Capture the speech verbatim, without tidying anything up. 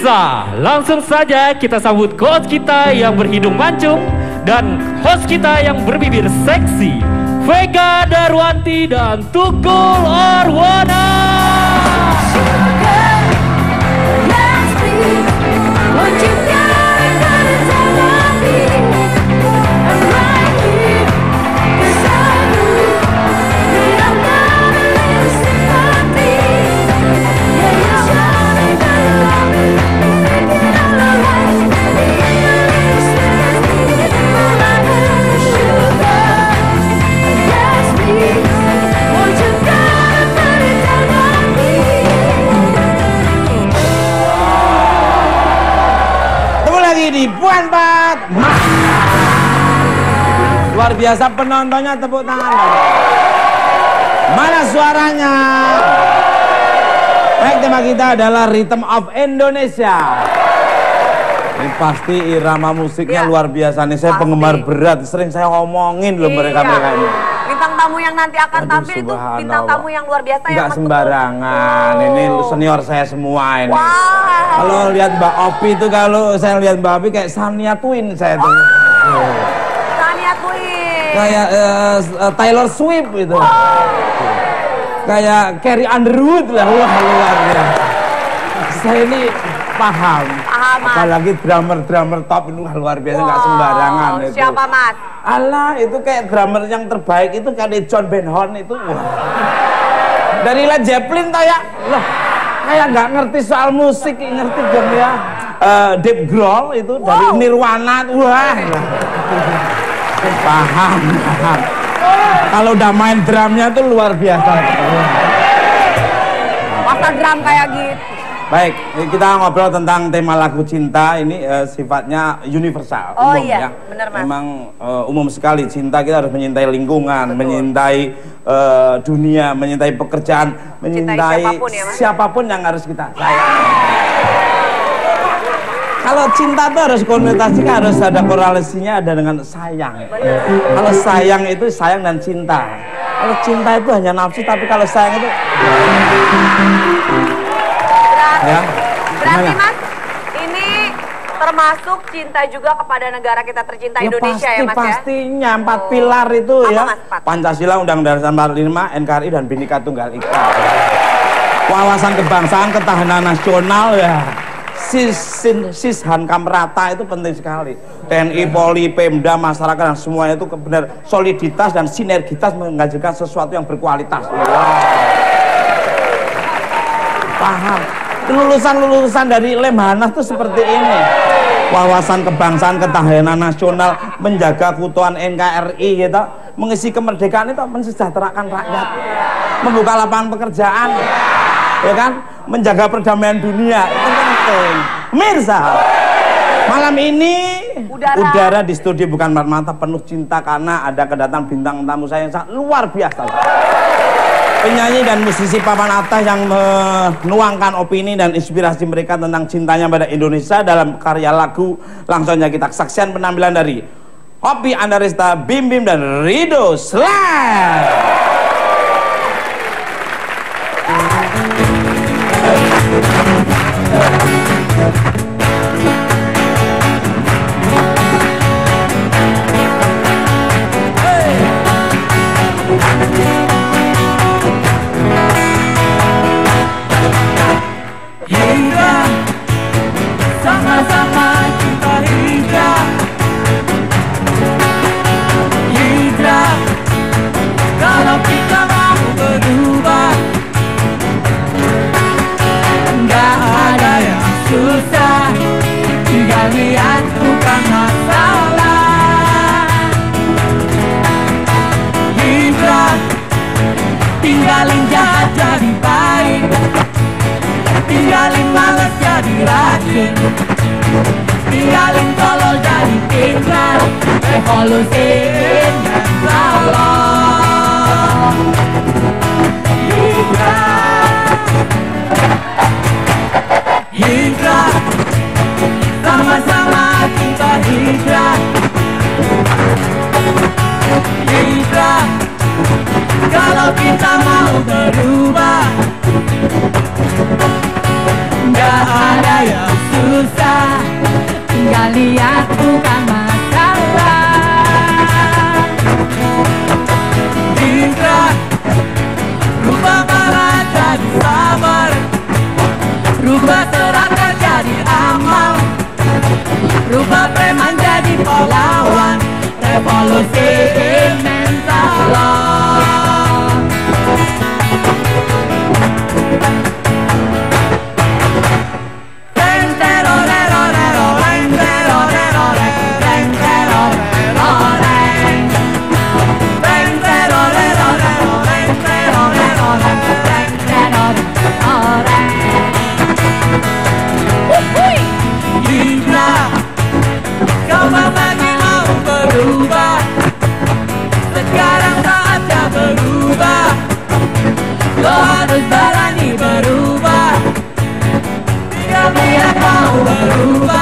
Pemirsa, langsung saja kita sambut coach kita yang berhidung mancung dan host kita yang berbibir seksi, Vega Darwanti dan Tukul Arwana. Di Puan Pat luar biasa penontonnya, tepuk tangan. Mana suaranya? Baik, tema kita adalah Rhythm of Indonesia. Ini pasti irama musiknya ya, luar biasa nih. Saya pasti penggemar berat, sering saya ngomongin loh mereka-mereka ini. Bintang tamu yang nanti akan Aduh, tampil itu bintang tamu yang luar biasa. Nggak yang sembarangan. Oh. Ini senior saya semua ini. Wow. Kalau lihat Mbak Opi itu, kalau saya lihat Mbak Opi kayak Shania Twain saya tuh. Oh. Shania Twain. Kayak uh, uh, Taylor Swift itu. Wow. Kayak Carrie Underwood lah, wah luar biasa. Saya ini paham. Paham, Mas. Apalagi drummer-drummer top itu luar biasa, nggak wow. sembarangan itu. Siapa, Mas? Allah, itu kayak drummer yang terbaik itu kayak John Benhorn itu. Wah. Dari Led Zeppelin toh ya. Loh. Kayak nggak ngerti soal musik, ngerti dong ya. Uh, Dave Grohl itu wow. dari Nirvana, wah. Paham, paham. Kalau udah main drumnya tuh luar biasa. Masa drum kayak gitu. Baik, kita ngobrol tentang tema lagu cinta ini uh, sifatnya universal. Oh umum, iya, ya. benar Mas. Memang uh, umum sekali, cinta kita harus mencintai lingkungan, Betul. mencintai uh, dunia, mencintai pekerjaan, mencintai siapapun, ya, Mas? siapapun yang harus kita sayang. Kalau cinta itu harus konotasinya, harus ada korelasinya, ada dengan sayang. Benar. Kalau sayang itu sayang dan cinta. Kalau cinta itu hanya nafsu, tapi kalau sayang itu berarti, ya. berarti Mas, ini termasuk cinta juga kepada negara kita tercinta ya, Indonesia pasti, ya Mas pastinya, ya? Pastinya, empat oh. pilar itu Apa, ya. Mas, Pancasila, Undang-Undang Dasar empat puluh lima, N K R I dan Bhinneka Tunggal Ika. Wawasan kebangsaan, ketahanan nasional ya. Sis, sis, hankam rata itu penting sekali. T N I, Polri, Pemda, masyarakat dan semuanya itu benar soliditas dan sinergitas menghasilkan sesuatu yang berkualitas. Wow. Paham. Lulusan-lulusan dari Lemhanas itu seperti ini. Wawasan kebangsaan, ketahanan nasional, menjaga keutuhan N K R I gitu, mengisi kemerdekaan itu mensejahterakan rakyat, membuka lapangan pekerjaan, ya kan, menjaga perdamaian dunia itu penting. Mirsa, malam ini udara, udara di studio bukan mata penuh cinta karena ada kedatangan bintang tamu saya yang sangat luar biasa. Penyanyi dan musisi papan atas yang menuangkan opini dan inspirasi mereka tentang cintanya pada Indonesia dalam karya lagu. Langsung saja kita saksikan penampilan dari Opi Andaresta, Bim Bim dan Rido Slam. Tinggalin jahat jadi baik, tinggalin malas jadi rajin, tinggalin tolol jadi pintar, evolusiin dan tolong. Hijrah, hijrah, sama-sama kita hijrah, hijrah. Kalau kita mau berubah, nggak ada yang solusi masalah. Lo harus berani berubah. Jika dia mau berubah.